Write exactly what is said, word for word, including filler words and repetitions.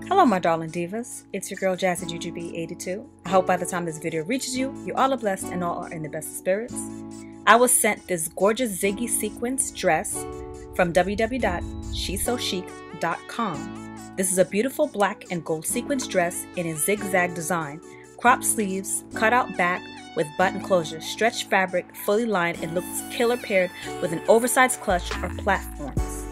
Hello my darling divas, it's your girl Jazzy G G B eighty-two. I hope by the time this video reaches you, you all are blessed and all are in the best of spirits. I was sent this gorgeous Ziggy sequins dress from w w w dot she's so chic dot com. This is a beautiful black and gold sequins dress in a zigzag design, cropped sleeves, cutout back with button closure, stretched fabric, fully lined. It looks killer paired with an oversized clutch or platforms.